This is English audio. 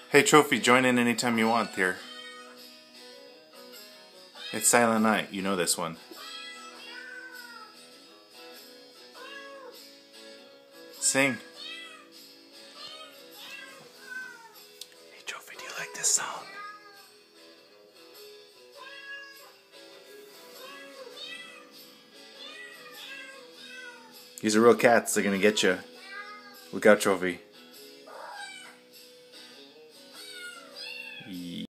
Hey Trophy, join in anytime you want here. It's Silent Night, you know this one. Sing. Hey Trophy, do you like this song? These are real cats, they're gonna get you. Look out, Trophy.